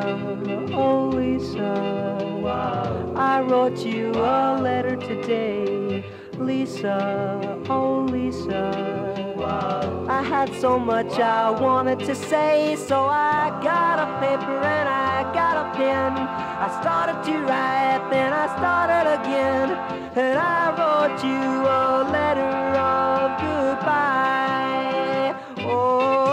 oh Lisa, wow. I wrote you a letter today, Lisa, oh Lisa, wow. I had so much I wanted to say, so I got a paper and I got a pen. I started to write, then I started again, and I wrote you a letter of goodbye. Oh,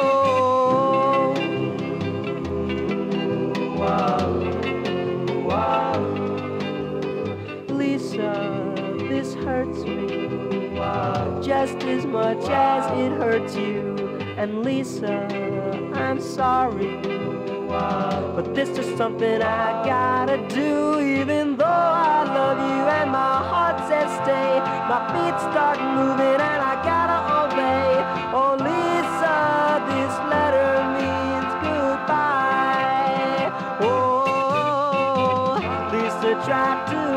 Lisa, this hurts me, wow. Just as much as it hurts you. And Lisa, I'm sorry, wow. But this is something I gotta do. Even though I love you and my heart says stay, my feet start moving and I gotta obey. Oh Lisa, this letter means goodbye. Oh, Lisa tried to